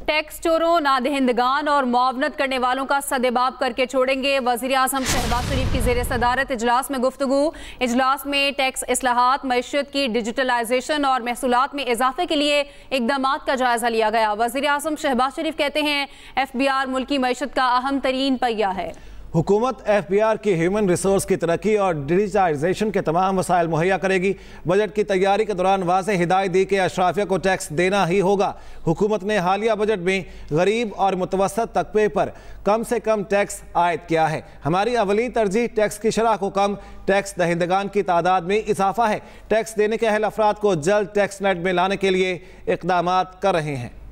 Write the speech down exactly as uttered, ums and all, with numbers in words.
Tax चोरों, नादहिंदगान और मुआवनत करने वालों का सदेबाब करके छोड़ेंगे। वज़ीर आज़म शहबाज शरीफ की ज़ेर सदारत इजलास में गुफ्तगू। इजलास में टैक्स इस्लाहात, मईशत की डिजिटलाइजेशन और महसूलात में इजाफे के लिए इक़दामात का जायज़ा लिया गया। वज़ीर आज़म शहबाज शरीफ कहते हैं एफ बी आर मुल्की मईशत का अहम तरीन पहिया है। हुकूमत एफ बी आर की ह्यूमन रिसोर्स की तरक्की और डिजिटाइजेशन के तमाम वसाइल मुहैया करेगी। बजट की तैयारी के दौरान वाज़ेह हिदायत दी कि अशराफिया को टैक्स देना ही होगा। हुकूमत ने हालिया बजट में गरीब और मुतवसत तबके पर कम से कम टैक्स आयद किया है। हमारी अवली तरजीह टैक्स की शरह को कम, टैक्स दहिंदगान की तादाद में इजाफा है। टैक्स देने के अहल अफराद को जल्द टैक्स नेट में लाने के लिए इक़दामात कर रहे हैं।